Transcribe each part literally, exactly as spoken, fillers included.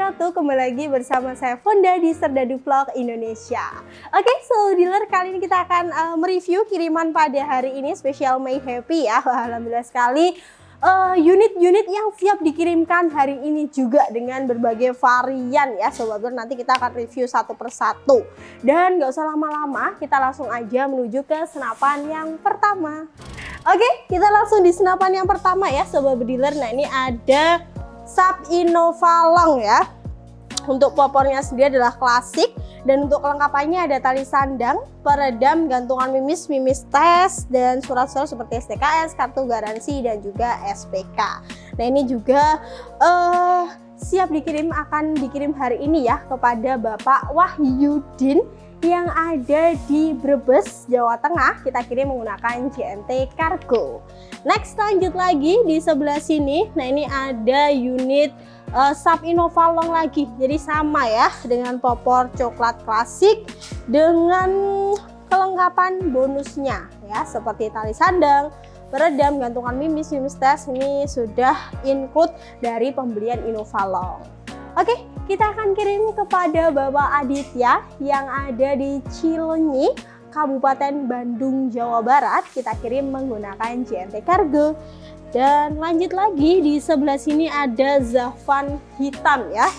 wabarakatuh. Kembali lagi bersama saya Fonda di Serdadu Vlog Indonesia. Oke, okay, so dealer, kali ini kita akan uh, mereview kiriman pada hari ini spesial May Happy ya. Alhamdulillah sekali. Unit-unit uh, yang siap dikirimkan hari ini juga dengan berbagai varian ya Sobat Dealer. Nanti kita akan review satu persatu. Dan gak usah lama-lama, kita langsung aja menuju ke senapan yang pertama. Oke, okay, kita langsung di senapan yang pertama ya Sobat Dealer. Nah, ini ada Sub Innova Long ya. Untuk popornya sendiri adalah klasik, dan untuk kelengkapannya ada tali sandang, peredam, gantungan mimis, mimis tes, dan surat-surat seperti S T K S, kartu garansi, dan juga S P K. Nah, ini juga uh, siap dikirim, akan dikirim hari ini ya kepada Bapak Wahyudin yang ada di Brebes, Jawa Tengah. Kita kirim menggunakan J N T Cargo. Next, lanjut lagi di sebelah sini. Nah, ini ada unit uh, Sub Innova Long lagi. Jadi sama ya dengan popor coklat klasik dengan kelengkapan bonusnya ya, seperti tali sandang, peredam, gantungan mimis, mimis tes. Ini sudah include dari pembelian Innova Long. Oke, kita akan kirim kepada Bapak Aditya yang ada di Cileunyi, Kabupaten Bandung, Jawa Barat. Kita kirim menggunakan J N T Cargo. Dan lanjut lagi di sebelah sini ada Zavan hitam ya.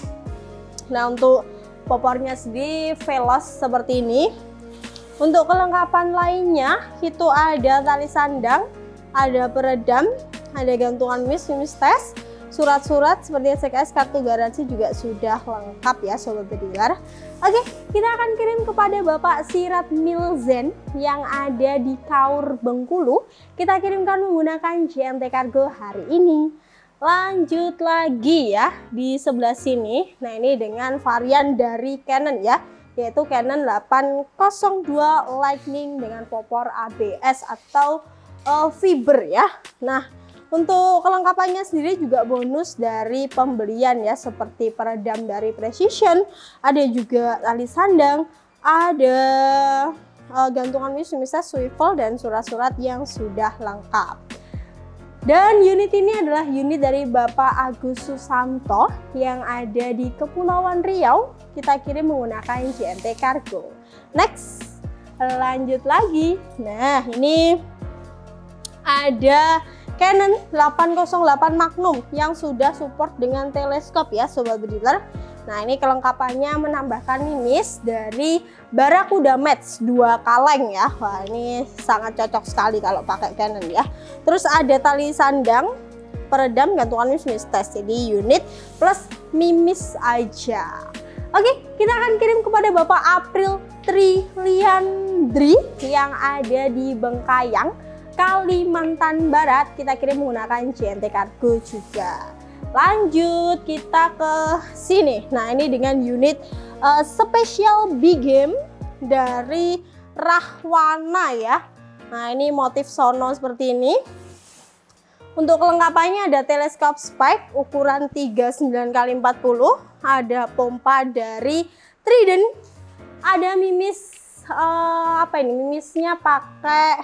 Nah, untuk popornya sendiri Veloz seperti ini. Untuk kelengkapan lainnya itu ada tali sandang, ada peredam, ada gantungan mimis, mimis tes, surat-surat seperti S T K S, kartu garansi juga sudah lengkap ya Sobat Dealer. Oke, kita akan kirim kepada Bapak Sirat Milzen yang ada di Kaur, Bengkulu. Kita kirimkan menggunakan J N T Cargo hari ini. Lanjut lagi ya di sebelah sini. Nah, ini dengan varian dari Canon ya, yaitu Canon delapan nol dua Lightning dengan popor A B S atau uh, fiber ya. Nah, untuk kelengkapannya sendiri juga bonus dari pembelian ya, seperti peredam dari Precision, ada juga tali sandang, ada uh, gantungan mimis, misalnya swivel, dan surat-surat yang sudah lengkap. Dan unit ini adalah unit dari Bapak Agus Susanto yang ada di Kepulauan Riau. Kita kirim menggunakan J N T Cargo. Next, lanjut lagi. Nah, ini ada Canon delapan nol delapan Magnum yang sudah support dengan teleskop ya Sobat Dealer. Nah, ini kelengkapannya menambahkan mimis dari Barakuda Match dua kaleng ya. Wah, ini sangat cocok sekali kalau pakai Canon ya. Terus ada tali sandang, peredam, gantungan mimis, mimis tes. Jadi unit plus mimis aja. Oke, kita akan kirim kepada Bapak April Triliandri yang ada di Bengkayang, Kalimantan Barat. Kita kirim menggunakan J N T Cargo juga. Lanjut kita ke sini. Nah, ini dengan unit uh, Special Big Game dari Rahwana ya. Nah, ini motif sono seperti ini. Untuk kelengkapannya ada teleskop spike ukuran tiga puluh sembilan kali empat puluh, ada pompa dari Trident, ada mimis uh, apa ini? Mimisnya pakai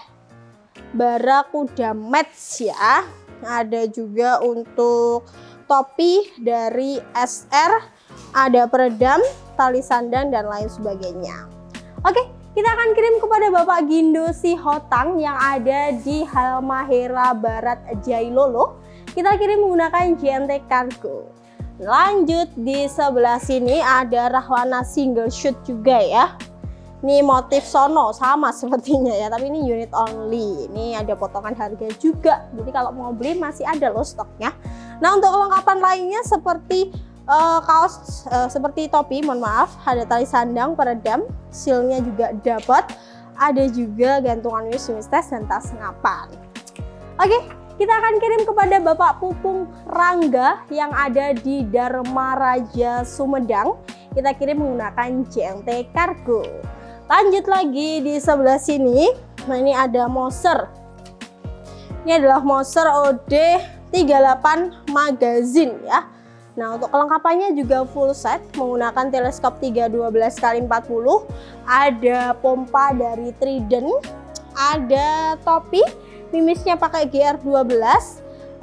Barakuda Match ya. Ada juga untuk topi dari S R, ada peredam, tali sandang, dan lain sebagainya. Oke, kita akan kirim kepada Bapak Gindo Sihotang yang ada di Halmahera Barat, Jailolo. Kita kirim menggunakan J N T Cargo. Lanjut di sebelah sini ada Rahwana single shoot juga ya. Ini motif sono sama sepertinya ya, tapi ini unit only. Ini ada potongan harga juga, jadi kalau mau beli masih ada loh stoknya. Nah, untuk kelengkapan lainnya seperti uh, kaos, uh, seperti topi, mohon maaf, ada tali sandang, peredam, sealnya juga dapat, ada juga gantungan mimis, mimis tes, dan tas senapan. Oke, kita akan kirim kepada Bapak Pupung Rangga yang ada di Dharma Raja, Sumedang. Kita kirim menggunakan J N T Cargo. Lanjut lagi di sebelah sini. Nah, ini ada Moser. Ini adalah Moser O D tiga puluh delapan Magazine ya. Nah, untuk kelengkapannya juga full set menggunakan teleskop tiga dua belas kali empat puluh, ada pompa dari Trident, ada topi, mimisnya pakai G R dua belas,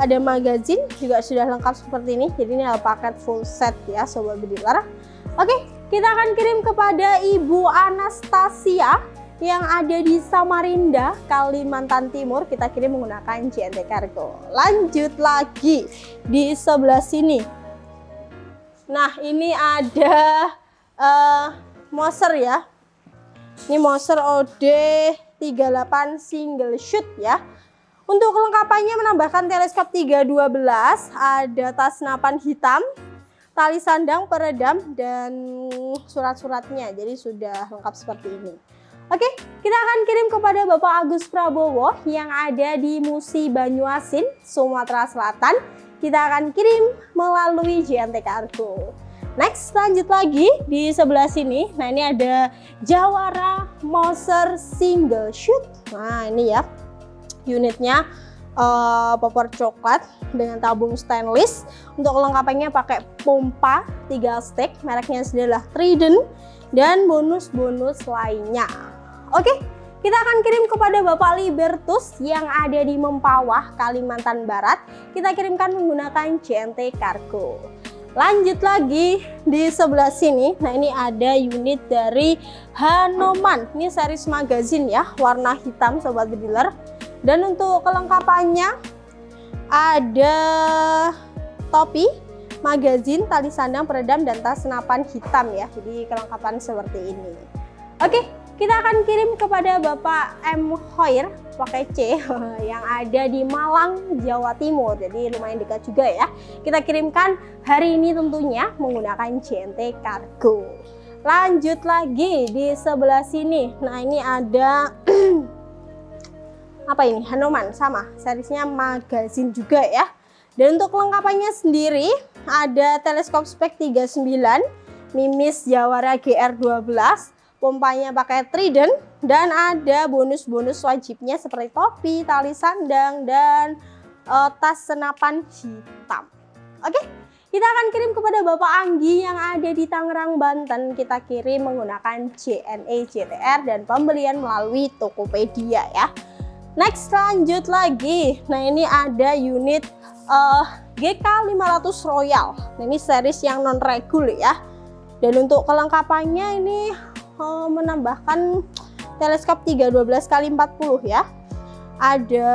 ada magazin juga sudah lengkap seperti ini. Jadi ini adalah paket full set ya sobat bediler. Oke, kita akan kirim kepada Ibu Anastasia yang ada di Samarinda, Kalimantan Timur. Kita kirim menggunakan J N T Cargo. Lanjut lagi di sebelah sini. Nah, ini ada uh, Moser ya. Ini Moser O D tiga puluh delapan single shoot ya. Untuk kelengkapannya menambahkan teleskop tiga dua belas, ada tas senapan hitam, tali sandang peredam, dan surat-suratnya. Jadi sudah lengkap seperti ini. Oke, kita akan kirim kepada Bapak Agus Prabowo yang ada di Musi Banyuasin, Sumatera Selatan. Kita akan kirim melalui J N T Cargo. Next, lanjut lagi di sebelah sini. Nah, ini ada Jawara Moser Single Shoot. Nah, ini ya unitnya uh, popor coklat dengan tabung stainless. Untuk kelengkapannya pakai pompa tiga stick, mereknya adalah Trident, dan bonus-bonus lainnya. Oke, kita akan kirim kepada Bapak Libertus yang ada di Mempawah, Kalimantan Barat. Kita kirimkan menggunakan J N T Cargo. Lanjut lagi di sebelah sini. Nah, ini ada unit dari Hanoman. Ini series magazin ya, warna hitam sobat bediler. Dan untuk kelengkapannya ada topi, magazin, tali sandang peredam, dan tas senapan hitam ya. Jadi kelengkapan seperti ini. Oke, kita akan kirim kepada Bapak M. Hoir pakai C yang ada di Malang, Jawa Timur. Jadi lumayan dekat juga ya. Kita kirimkan hari ini tentunya menggunakan J N T Cargo. Lanjut lagi di sebelah sini. Nah, ini ada apa ini? Hanoman, sama seriesnya magazin juga ya. Dan untuk kelengkapannya sendiri ada teleskop spek tiga puluh sembilan, mimis Jawara G R dua belas, pompanya pakai Trident, dan ada bonus-bonus wajibnya seperti topi, tali sandang, dan uh, tas senapan hitam. Oke, kita akan kirim kepada Bapak Anggi yang ada di Tangerang, Banten. Kita kirim menggunakan J N E J T R dan pembelian melalui Tokopedia ya. Next, lanjut lagi. Nah, ini ada unit uh, G K lima ratus Royal. Nah, ini series yang non regul ya. Dan untuk kelengkapannya ini menambahkan teleskop tiga dua belas kali empat puluh ya. Ada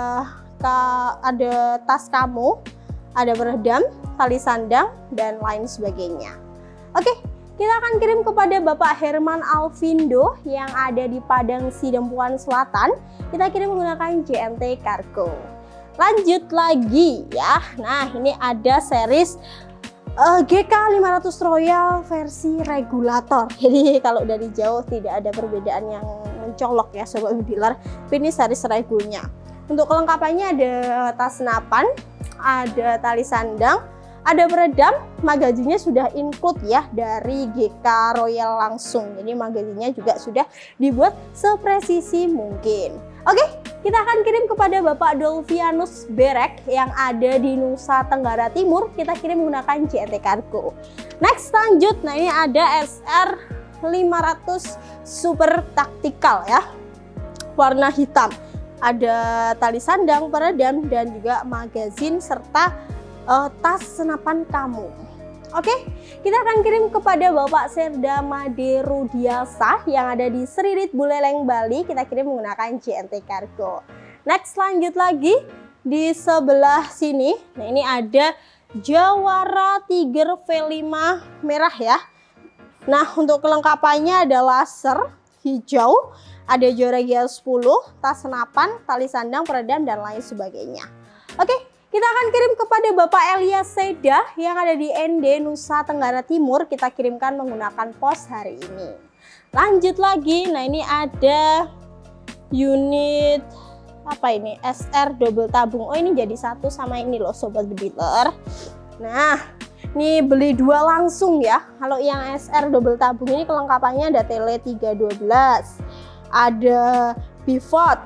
ada tas kamu, ada peredam, tali sandang, dan lain sebagainya. Oke, kita akan kirim kepada Bapak Herman Alvindo yang ada di Padang Sidempuan Selatan. Kita kirim menggunakan J N T Cargo. Lanjut lagi ya. Nah, ini ada series Uh, G K lima ratus Royal versi regulator. Jadi kalau dari jauh tidak ada perbedaan yang mencolok ya sobat bediler. Ini series regulnya. Untuk kelengkapannya ada tas senapan, ada tali sandang, ada peredam, magazinnya sudah include ya dari G K Royal langsung. Jadi magazinnya juga sudah dibuat sepresisi mungkin. Oke, kita akan kirim kepada Bapak Dolvianus Berek yang ada di Nusa Tenggara Timur. Kita kirim menggunakan J N T Cargo. Next, lanjut. Nah, ini ada S R lima ratus Super Tactical ya, warna hitam. Ada tali sandang, peredam, dan juga magazin serta uh, tas senapan kamu. Oke, kita akan kirim kepada Bapak Serda Made Rudiasa yang ada di Seririt Buleleng, Bali. Kita kirim menggunakan J N T Cargo. Next, lanjut lagi di sebelah sini. Nah, ini ada Jawara Tiger V lima merah ya. Nah, untuk kelengkapannya ada laser hijau, ada Jawara G L sepuluh, tas senapan, tali sandang, peredam, dan lain sebagainya. Oke. Kita akan kirim kepada Bapak Elias Seda yang ada di N D Nusa Tenggara Timur. Kita kirimkan menggunakan pos hari ini. Lanjut lagi. Nah, ini ada unit apa ini? S R double tabung. Oh, ini jadi satu sama ini loh sobat bediler. Nah, ini beli dua langsung ya. Kalau yang S R double tabung ini kelengkapannya ada tele tiga dua belas, ada pivot,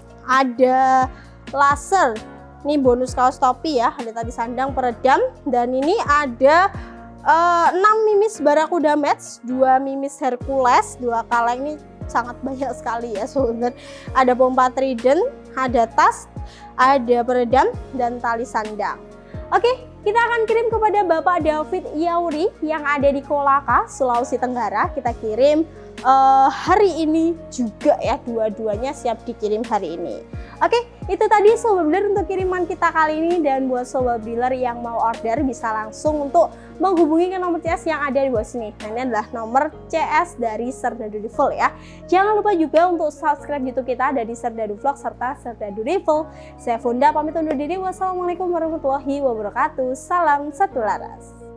ada laser. Ini bonus kaos topi ya, ada tali sandang, peredam, dan ini ada uh, enam mimis Barakuda Match, dua mimis Hercules, dua kaleng. Ini sangat banyak sekali ya sobat. Ada pompa Trident, ada tas, ada peredam dan tali sandang. Oke, kita akan kirim kepada Bapak David Yauri yang ada di Kolaka, Sulawesi Tenggara. Kita kirim uh, hari ini juga ya, dua-duanya siap dikirim hari ini. Oke, itu tadi Sobat Builder untuk kiriman kita kali ini. Dan buat Sobat Builder yang mau order bisa langsung untuk menghubungi ke nomor C S yang ada di bawah sini. Nah, ini adalah nomor C S dari Serdadu Rival ya. Jangan lupa juga untuk subscribe YouTube kita dari Serdadu Vlog serta Serdadu Rival. Saya Funda pamit undur diri. Wassalamualaikum warahmatullahi wabarakatuh. Salam satu laras.